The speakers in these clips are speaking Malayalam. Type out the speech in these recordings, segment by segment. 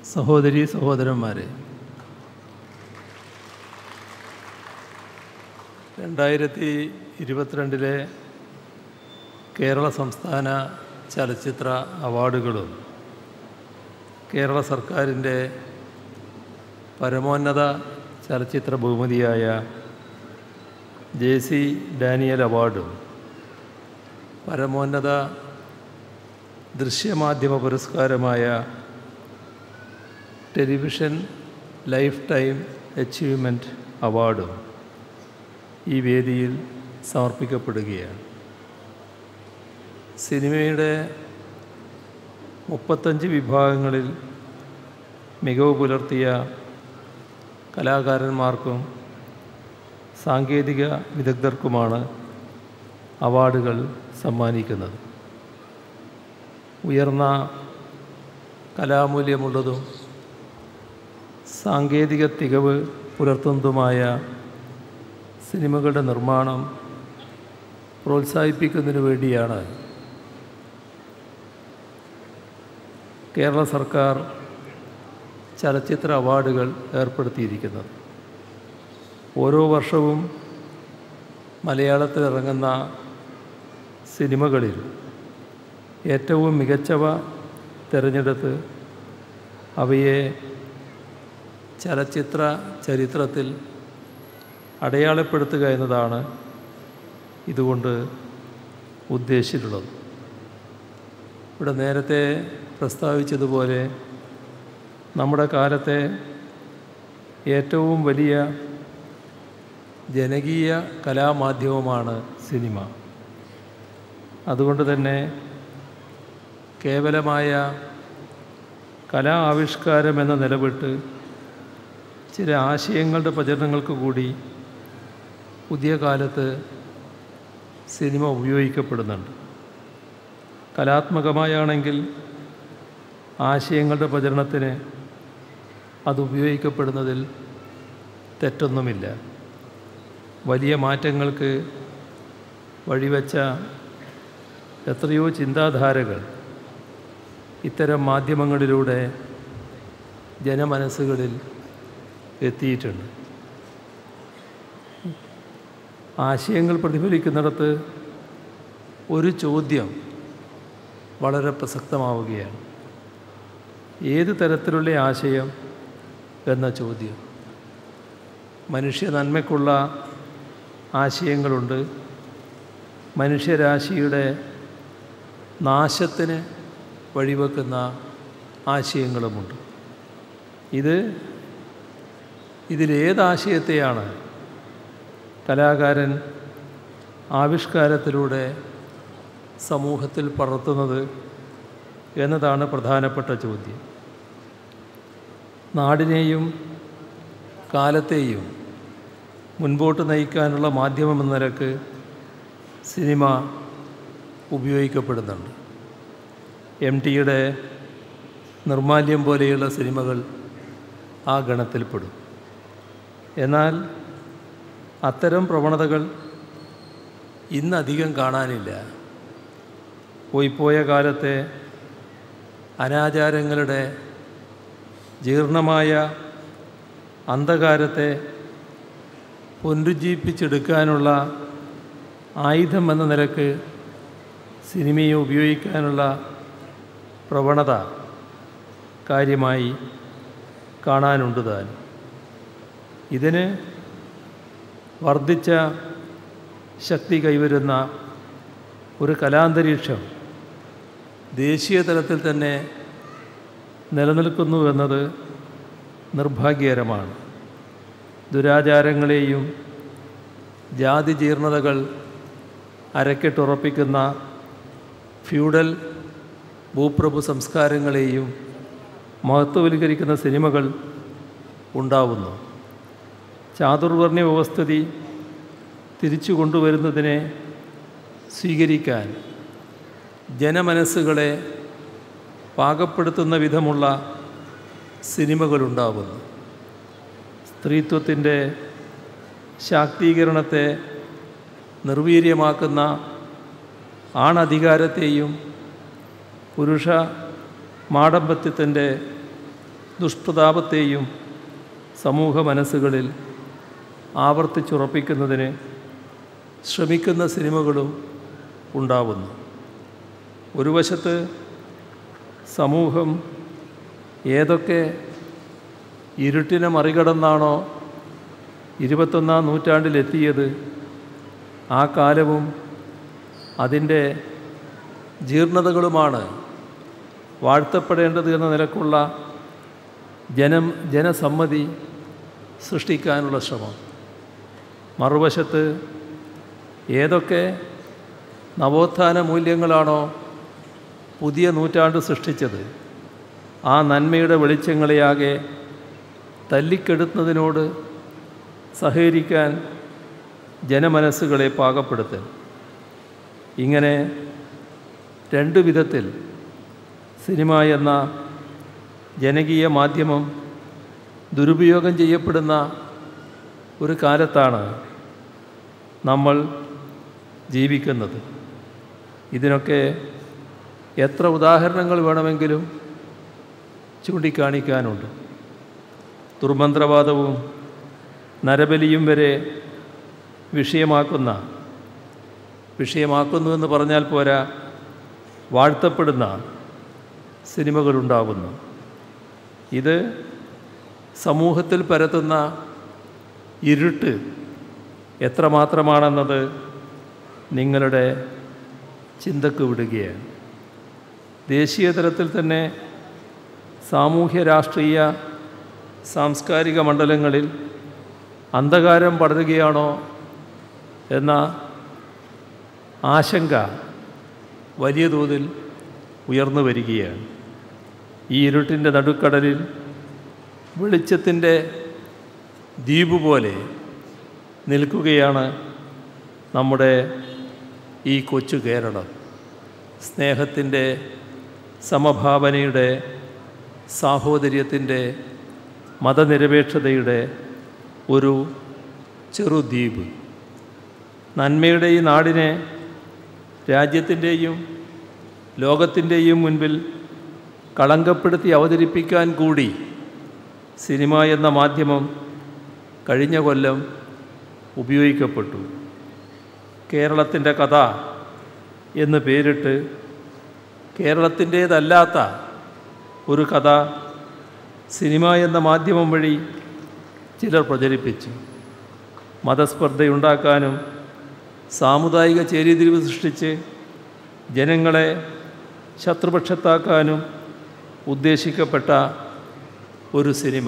സഹോദരീ സഹോദരന്മാരെ, 2022 കേരള സംസ്ഥാന ചലച്ചിത്ര അവാർഡുകളും കേരള സർക്കാരിൻ്റെ പരമോന്നത ചലച്ചിത്ര ബഹുമതിയായ ജെ.സി. ഡാനിയൽ അവാർഡും പരമോന്നത ദൃശ്യമാധ്യമ പുരസ്കാരമായ ടെലിവിഷൻ ലൈഫ് ടൈം അച്ചീവ്മെൻറ്റ് അവാർഡും ഈ വേദിയിൽ സമർപ്പിക്കപ്പെടുകയാണ്. സിനിമയുടെ 35 വിഭാഗങ്ങളിൽ മികവ് പുലർത്തിയ കലാകാരന്മാർക്കും സാങ്കേതിക വിദഗ്ധർക്കുമാണ് അവാർഡുകൾ സമ്മാനിക്കുന്നത്. ഉയർന്ന കലാമൂല്യമുള്ളതും സാങ്കേതിക തികവ് പുലർത്തുന്നതുമായ സിനിമകളുടെ നിർമ്മാണം പ്രോത്സാഹിപ്പിക്കുന്നതിന് വേണ്ടിയാണ് കേരള സർക്കാർ ചലച്ചിത്ര അവാർഡുകൾ ഏർപ്പെടുത്തിയിരിക്കുന്നത്. ഓരോ വർഷവും മലയാളത്തിലിറങ്ങുന്ന സിനിമകളിൽ ഏറ്റവും മികച്ചവ തിരഞ്ഞെടുത്ത് അവയെ ചലച്ചിത്ര ചരിത്രത്തിൽ അടയാളപ്പെടുത്തുക എന്നതാണ് ഇതുകൊണ്ട് ഉദ്ദേശിച്ചിട്ടുള്ളത്. ഇവിടെ നേരത്തെ പ്രസ്താവിച്ചതുപോലെ നമ്മുടെ കാലത്തെ ഏറ്റവും വലിയ ജനകീയ കലാമാധ്യമമാണ് സിനിമ. അതുകൊണ്ട് തന്നെ കേവലമായ കലാ ആവിഷ്കാരം എന്ന നിലവിട്ട് ചില ആശയങ്ങളുടെ പ്രചരണങ്ങൾക്ക് കൂടി പുതിയ കാലത്ത് സിനിമ ഉപയോഗിക്കപ്പെടുന്നുണ്ട്. കലാത്മകമായാണെങ്കിൽ ആശയങ്ങളുടെ പ്രചരണത്തിന് അത് ഉപയോഗിക്കപ്പെടുന്നതിൽ തെറ്റൊന്നുമില്ല. വലിയ മാറ്റങ്ങൾക്ക് വഴിവെച്ച എത്രയോ ചിന്താധാരകൾ ഇത്തരം മാധ്യമങ്ങളിലൂടെ ജനമനസ്സുകളിൽ എത്തിയിട്ടുണ്ട്. ആശയങ്ങൾ പ്രതിഫലിക്കുന്നിടത്ത് ഒരു ചോദ്യം വളരെ പ്രസക്തമാവുകയാണ്. ഏത് തരത്തിലുള്ള ആശയം എന്ന ചോദ്യം. മനുഷ്യ നന്മയ്ക്കുള്ള ആശയങ്ങളുണ്ട്, മനുഷ്യരാശിയുടെ നാശത്തിന് വഴിവെക്കുന്ന ആശയങ്ങളുമുണ്ട്. ഇതിലേതാശയത്തെയാണ് കലാകാരൻ ആവിഷ്കാരത്തിലൂടെ സമൂഹത്തിൽ പടർത്തുന്നത് എന്നതാണ് പ്രധാനപ്പെട്ട ചോദ്യം. നാടിനെയും കാലത്തെയും മുൻപോട്ട് നയിക്കാനുള്ള മാധ്യമം എന്ന നിലക്ക് സിനിമ ഉപയോഗിക്കപ്പെടുന്നുണ്ട്. എം.ടിയുടെ നിർമാല്യം പോലെയുള്ള സിനിമകൾ ആ ഗണത്തിൽപ്പെടും. എന്നാൽ അത്തരം പ്രവണതകൾ ഇന്നധികം കാണാനില്ല. പോയ കാലത്തെ അനാചാരങ്ങളുടെ ജീർണമായ അന്ധകാരത്തെ പുനരുജ്ജീവിപ്പിച്ചെടുക്കാനുള്ള ആയുധം എന്ന നിലക്ക് സിനിമയെ ഉപയോഗിക്കാനുള്ള പ്രവണത കാര്യമായി കാണാനുണ്ട് താൻ. ഇതിന് വർദ്ധിച്ച ശക്തി കൈവരുന്ന ഒരു കലാന്തരീക്ഷം ദേശീയ തലത്തിൽ തന്നെ നിലനിൽക്കുന്നു എന്നത് നിർഭാഗ്യകരമാണ്. ദുരാചാരങ്ങളെയും ജാതി ജീർണതകൾ അരക്കെട്ടുറപ്പിക്കുന്ന ഫ്യൂഡൽ ഭൂപ്രഭു സംസ്കാരങ്ങളെയും മഹത്വവൽക്കരിക്കുന്ന സിനിമകൾ ഉണ്ടാവുന്നു. ചാതുർവർണ്ണ വ്യവസ്ഥിതി തിരിച്ചു കൊണ്ടുവരുന്നതിനെ സ്വീകരിക്കാൻ ജനമനസ്സുകളെ പാകപ്പെടുത്തുന്ന വിധമുള്ള സിനിമകളുണ്ടാവുന്നു. സ്ത്രീത്വത്തിൻ്റെ ശാക്തീകരണത്തെ നിർവീര്യമാക്കുന്ന ആണധികാരത്തെയും പുരുഷ മാടമ്പത്യത്തിൻ്റെ ദുഷ്പ്രതാപത്തെയും സമൂഹ മനസ്സുകളിൽ ആവർത്തിച്ചുറപ്പിക്കുന്നതിന് ശ്രമിക്കുന്ന സിനിമകളും ഉണ്ടാവുന്നു. ഒരു വശത്ത് സമൂഹം ഏതൊക്കെ ഇരുട്ടിനെ മറികടന്നാണോ 21-ാം നൂറ്റാണ്ടിലെത്തിയത്, ആ കാലവും അതിൻ്റെ ജീർണതകളുമാണ് വാഴ്ത്തപ്പെടേണ്ടത് എന്ന നിലക്കുള്ള ജനസമ്മതി സൃഷ്ടിക്കാനുള്ള ശ്രമം. മറുവശത്ത് ഏതൊക്കെ നവോത്ഥാന മൂല്യങ്ങളാണോ പുതിയ നൂറ്റാണ്ട് സൃഷ്ടിച്ചത്, ആ നന്മയുടെ വെളിച്ചങ്ങളെയാകെ തല്ലിക്കെടുത്തുന്നതിനോട് സഹകരിക്കാൻ ജനമനസ്സുകളെ പാകപ്പെടുത്തൽ. ഇങ്ങനെ രണ്ടു വിധത്തിൽ സിനിമ എന്ന ജനകീയ മാധ്യമം ദുരുപയോഗം ചെയ്യപ്പെടുന്ന ഒരു കാലത്താണ് നമ്മൾ ജീവിക്കുന്നത്. ഇതിനൊക്കെ എത്ര ഉദാഹരണങ്ങൾ വേണമെങ്കിലും ചൂണ്ടിക്കാണിക്കാനുണ്ട്. ദുർമന്ത്രവാദവും നരബലിയും വരെ വിഷയമാക്കുന്നുവെന്ന് പറഞ്ഞാൽ പോരാ, വാഴ്ത്തപ്പെടുന്ന സിനിമകളുണ്ടാകുന്നു. ഇത് സമൂഹത്തിൽ പരത്തുന്ന ഇരുട്ട് എത്രമാത്രമാണെന്നത് നിങ്ങളുടെ ചിന്തക്ക് വിടുകയാണ്. ദേശീയ തലത്തിൽ തന്നെ സാമൂഹ്യ രാഷ്ട്രീയ സാംസ്കാരിക മണ്ഡലങ്ങളിൽ അന്ധകാരം പടരുകയാണോ എന്ന ആശങ്ക വലിയ തോതിൽ ഉയർന്നു വരികയാണ്. ഈ ഇരുട്ടിൻ്റെ നടുക്കടലിൽ വെളിച്ചത്തിൻ്റെ ദ്വീപ് പോലെ നിൽക്കുകയാണ് നമ്മുടെ ഈ കൊച്ചു കേരളം. സ്നേഹത്തിൻ്റെ, സമഭാവനയുടെ, സാഹോദര്യത്തിൻ്റെ, മതനിരപേക്ഷതയുടെ ഒരു ചെറുദ്വീപ്. നന്മയുടെ ഈ നാടിനെ രാജ്യത്തിൻ്റെയും ലോകത്തിൻ്റെയും മുൻപിൽ കളങ്കപ്പെടുത്തി അവതരിപ്പിക്കാൻ കൂടി സിനിമ എന്ന മാധ്യമം കഴിഞ്ഞ കൊല്ലം ഉപയോഗിക്കപ്പെട്ടു. കേരളത്തിൻ്റെ കഥ എന്ന് പേരിട്ട് കേരളത്തിൻ്റേതല്ലാത്ത ഒരു കഥ സിനിമ എന്ന മാധ്യമം വഴി ചിലർ പ്രചരിപ്പിച്ചു. മതസ്പർദ്ധയുണ്ടാക്കാനും സാമുദായിക ചേരിതിരിവ് സൃഷ്ടിച്ച് ജനങ്ങളെ ശത്രുപക്ഷത്താക്കാനും ഉദ്ദേശിക്കപ്പെട്ട ഒരു സിനിമ.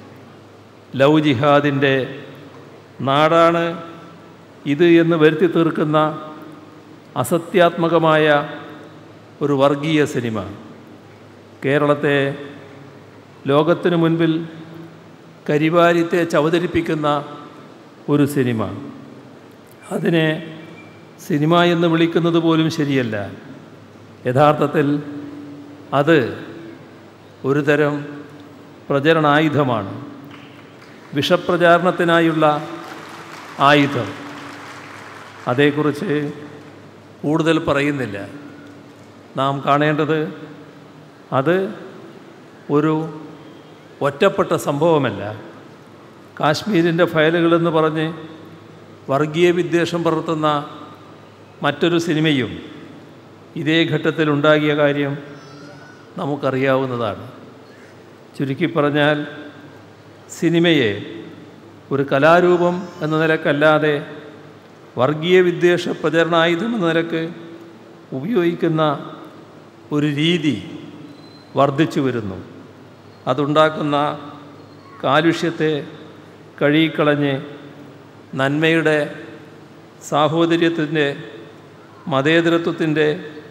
ലവ് ജിഹാദിൻ്റെ നാടാണ് ഇത് എന്ന് വരുത്തി തീർക്കുന്ന അസത്യാത്മകമായ ഒരു വർഗീയ സിനിമ. കേരളത്തെ ലോകത്തിനു മുൻപിൽ കരിവാരിത്തെ അവതരിപ്പിക്കുന്ന ഒരു സിനിമ. അതിനെ സിനിമ എന്ന് വിളിക്കുന്നത് പോലും ശരിയല്ല. യഥാർത്ഥത്തിൽ അത് ഒരു തരം പ്രചരണായുധമാണ്, വിഷപ്രചാരണത്തിനായുള്ള ആയുധം. അതേക്കുറിച്ച് കൂടുതൽ പറയുന്നില്ല. നാം കാണേണ്ടത് അത് ഒരു ഒറ്റപ്പെട്ട സംഭവമല്ല. കാശ്മീരിൻ്റെ ഫയലുകളെന്ന് പറഞ്ഞ് വർഗീയ വിദ്വേഷം പടർത്തുന്ന മറ്റൊരു സിനിമയും ഇതേ ഘട്ടത്തിലുണ്ടാകിയ കാര്യം നമുക്കറിയാവുന്നതാണ്. ചുരുക്കി പറഞ്ഞാൽ സിനിമയെ ഒരു കലാരൂപം എന്ന നിലക്കല്ലാതെ വർഗീയ വിദ്വേഷ പ്രചരണായുധം എന്ന നിലക്ക് ഉപയോഗിക്കുന്ന ഒരു രീതി വർദ്ധിച്ചു വരുന്നു. അതുണ്ടാക്കുന്ന കാലുഷ്യത്തെ കഴുകിക്കളഞ്ഞ് നന്മയുടെ, സാഹോദര്യത്തിൻ്റെ, മതേതരത്വത്തിൻ്റെ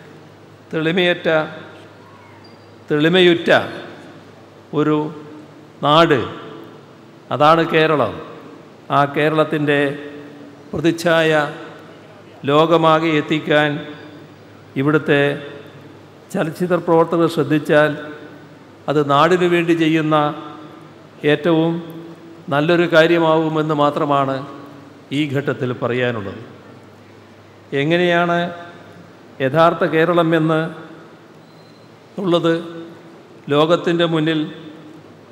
തെളിമയുറ്റ ഒരു നാട്, അതാണ് കേരളം. ആ കേരളത്തിൻ്റെ പ്രതിച്ഛായ ലോകമാകെ എത്തിക്കാൻ ഇവിടുത്തെ ചലച്ചിത്ര പ്രവർത്തകർ ശ്രദ്ധിച്ചാൽ അത് നാടിനു വേണ്ടി ചെയ്യുന്ന ഏറ്റവും നല്ലൊരു കാര്യമാവുമെന്ന് മാത്രമാണ് ഈ ഘട്ടത്തിൽ പറയാനുള്ളത്. എങ്ങനെയാണ് യഥാർത്ഥ കേരളം എന്ന് ഉള്ളത് ലോകത്തിൻ്റെ മുന്നിൽ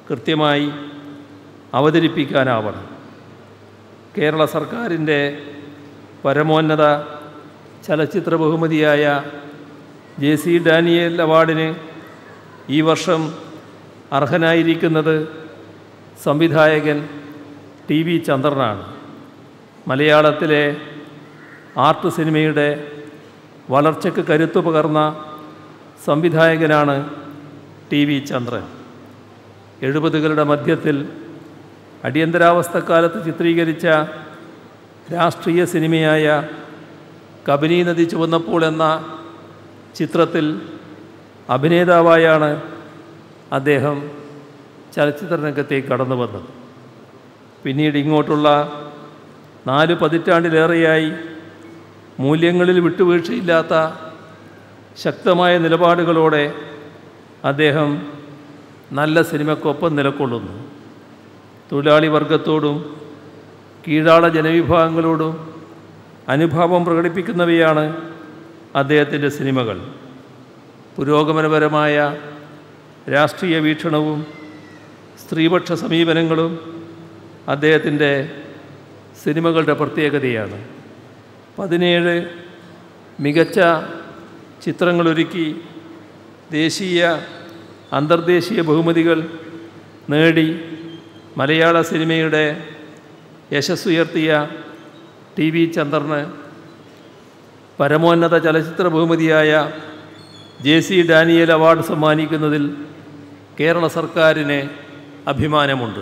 കൃത്യമായി അവതരിപ്പിക്കാനാവണം. കേരള സർക്കാരിൻ്റെ പരമോന്നത ചലച്ചിത്ര ബഹുമതിയായ JC ഡാനിയേൽ അവാർഡിന് ഈ വർഷം അർഹനായിരിക്കുന്നത് സംവിധായകൻ TV ചന്ദ്രനാണ്. മലയാളത്തിലെ ആർട്ട് സിനിമയുടെ വളർച്ചയ്ക്ക് കരുത്തു പകർന്ന സംവിധായകനാണ് TV ചന്ദ്രൻ. 70കളുടെ മധ്യത്തിൽ അടിയന്തരാവസ്ഥക്കാലത്ത് ചിത്രീകരിച്ച രാഷ്ട്രീയ സിനിമയായ കബനി നദി ചുവന്നപ്പോൾ എന്ന ചിത്രത്തിൽ അഭിനേതാവായാണ് അദ്ദേഹം ചലച്ചിത്ര രംഗത്തേക്ക് കടന്നു വന്നത്. പിന്നീട് ഇങ്ങോട്ടുള്ള 4 പതിറ്റാണ്ടിലേറെയായി മൂല്യങ്ങളിൽ വിട്ടുവീഴ്ചയില്ലാത്ത ശക്തമായ നിലപാടുകളോടെ അദ്ദേഹം നല്ല സിനിമയ്ക്കൊപ്പം നിലകൊള്ളുന്നു. തൊഴിലാളി വർഗത്തോടും കീഴാള ജനവിഭാഗങ്ങളോടും അനുഭാവം പ്രകടിപ്പിക്കുന്നവയാണ് അദ്ദേഹത്തിൻ്റെ സിനിമകൾ. പുരോഗമനപരമായ രാഷ്ട്രീയ വീക്ഷണവും സ്ത്രീപക്ഷ സമീപനങ്ങളും അദ്ദേഹത്തിൻ്റെ സിനിമകളുടെ പ്രത്യേകതയാണ്. 17 മികച്ച ചിത്രങ്ങളൊരുക്കി ദേശീയ അന്തർദേശീയ ബഹുമതികൾ നേടി മലയാള സിനിമയുടെ യശസ്സുയർത്തിയ TV ചന്ദ്രന് പരമോന്നത ചലച്ചിത്ര ബഹുമതിയായ JC ഡാനിയേൽ അവാർഡ് സമ്മാനിക്കുന്നതിൽ കേരള സർക്കാരിന് അഭിമാനമുണ്ട്.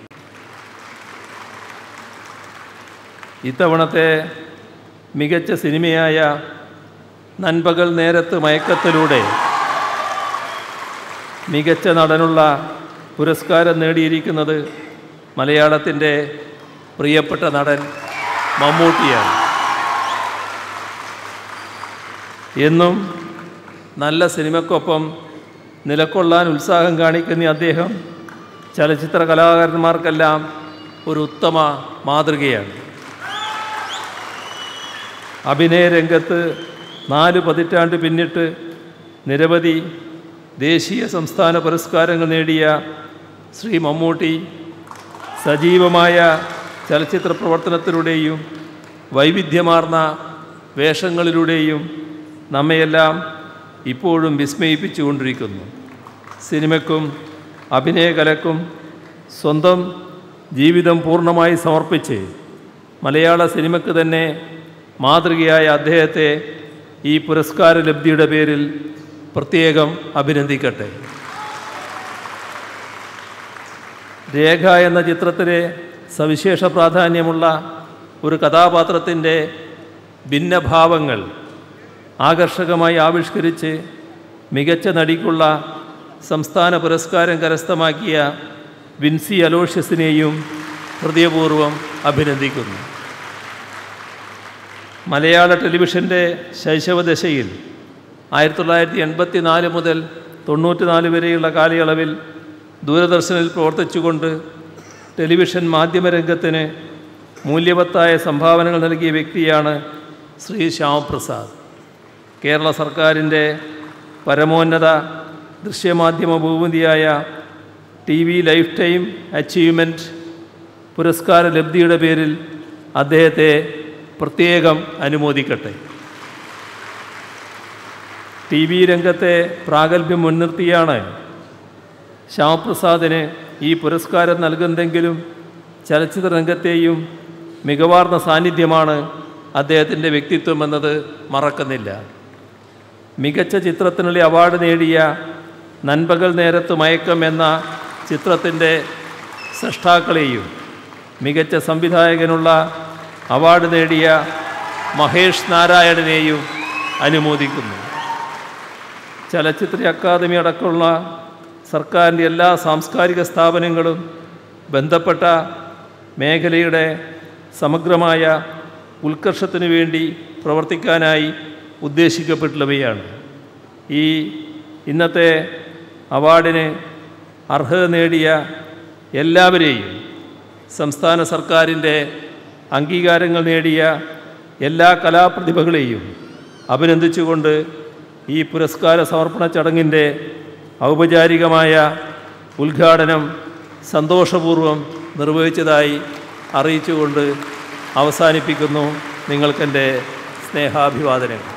ഇത്തവണത്തെ മികച്ച സിനിമയായ നൻപകൽ നേരത്ത് മയക്കത്തിലൂടെ മികച്ച നടനുള്ള പുരസ്കാരം നേടിയിരിക്കുന്നത് മലയാളത്തിൻ്റെ പ്രിയപ്പെട്ട നടൻ മമ്മൂട്ടിയാണ്. എന്നും നല്ല സിനിമയ്ക്കൊപ്പം നിലകൊള്ളാൻ ഉത്സാഹം കാണിക്കുന്ന അദ്ദേഹം ചലച്ചിത്ര കലാകാരന്മാർക്കെല്ലാം ഒരു ഉത്തമ മാതൃകയാണ്. അഭിനയ രംഗത്ത് 4 പതിറ്റാണ്ട് പിന്നിട്ട് നിരവധി ദേശീയ സംസ്ഥാന പുരസ്കാരങ്ങൾ നേടിയ ശ്രീ മമ്മൂട്ടി സജീവമായ ചലച്ചിത്ര പ്രവർത്തനത്തിലൂടെയും വൈവിധ്യമാർന്ന വേഷങ്ങളിലൂടെയും നമ്മയെല്ലാം ഇപ്പോഴും വിസ്മയിപ്പിച്ചുകൊണ്ടിരിക്കുന്നു. സിനിമയ്ക്കും അഭിനയകലക്കും സ്വന്തം ജീവിതം പൂർണ്ണമായി സമർപ്പിച്ച് മലയാള സിനിമയ്ക്ക് തന്നെ മാതൃകയായ അദ്ദേഹത്തെ ഈ പുരസ്കാര ലബ്ധിയുടെ പേരിൽ പ്രത്യേകം അഭിനന്ദിക്കട്ടെ. രേഖ എന്ന ചിത്രത്തിലെ സവിശേഷ പ്രാധാന്യമുള്ള ഒരു കഥാപാത്രത്തിൻ്റെ ഭിന്നഭാവങ്ങൾ ആകർഷകമായി ആവിഷ്കരിച്ച് മികച്ച നടിക്കുള്ള സംസ്ഥാന പുരസ്കാരം കരസ്ഥമാക്കിയ വിൻസി അലോഷ്യസിനെയും ഹൃദയപൂർവ്വം അഭിനന്ദിക്കുന്നു. മലയാള ടെലിവിഷൻ്റെ ശൈശവദശയിൽ 1984 മുതൽ 94 വരെയുള്ള കാലയളവിൽ ദൂരദർശനിൽ പ്രവർത്തിച്ചുകൊണ്ട് ടെലിവിഷൻ മാധ്യമരംഗത്തിന് മൂല്യവത്തായ സംഭാവനകൾ നൽകിയ വ്യക്തിയാണ് ശ്രീ ശ്യാമപ്രസാദ്. കേരള സർക്കാരിൻ്റെ പരമോന്നത ദൃശ്യമാധ്യമ ബഹുമതിയായ TV ലൈഫ് ടൈം അച്ചീവ്മെൻറ്റ് പുരസ്കാര ലബ്ധിയുടെ പേരിൽ അദ്ദേഹത്തെ പ്രത്യേകം അനുമോദിക്കട്ടെ. TV രംഗത്തെ പ്രാഗൽഭ്യം മുൻനിർത്തിയാണ് ശ്യാമപ്രസാദിന് ഈ പുരസ്കാരം നൽകുന്നതെങ്കിലും ചലച്ചിത്ര രംഗത്തെയും മികവാർന്ന സാന്നിധ്യമാണ് അദ്ദേഹത്തിൻ്റെ വ്യക്തിത്വം എന്നത് മറക്കുന്നില്ല. മികച്ച ചിത്രത്തിനുള്ള അവാർഡ് നേടിയ നൻപകൽ നേരത്ത് മയക്കം എന്ന ചിത്രത്തിൻ്റെ സൃഷ്ടാക്കളെയും മികച്ച സംവിധായകനുള്ള അവാർഡ് നേടിയ മഹേഷ് നാരായണനെയും അനുമോദിക്കുന്നു. ചലച്ചിത്ര അക്കാദമി അടക്കമുള്ള സർക്കാരിൻ്റെ എല്ലാ സാംസ്കാരിക സ്ഥാപനങ്ങളും ബന്ധപ്പെട്ട മേഖലയുടെ സമഗ്രമായ ഉത്കർഷത്തിനു വേണ്ടി പ്രവർത്തിക്കാനായി ഉദ്ദേശിക്കപ്പെട്ടുള്ളവയാണ്. ഈ ഇന്നത്തെ അവാർഡിന് അർഹത നേടിയ എല്ലാവരെയും സംസ്ഥാന സർക്കാരിൻ്റെ അംഗീകാരങ്ങൾ നേടിയ എല്ലാ കലാപ്രതിഭകളെയും അഭിനന്ദിച്ചുകൊണ്ട് ഈ പുരസ്കാര സമർപ്പണ ചടങ്ങിൻ്റെ ഔപചാരികമായ ഉദ്ഘാടനം സന്തോഷപൂർവ്വം നിർവഹിച്ചതായി അറിയിച്ചുകൊണ്ട് അവസാനിപ്പിക്കുന്നു. നിങ്ങൾക്കെൻ്റെ സ്നേഹാഭിവാദനങ്ങൾ.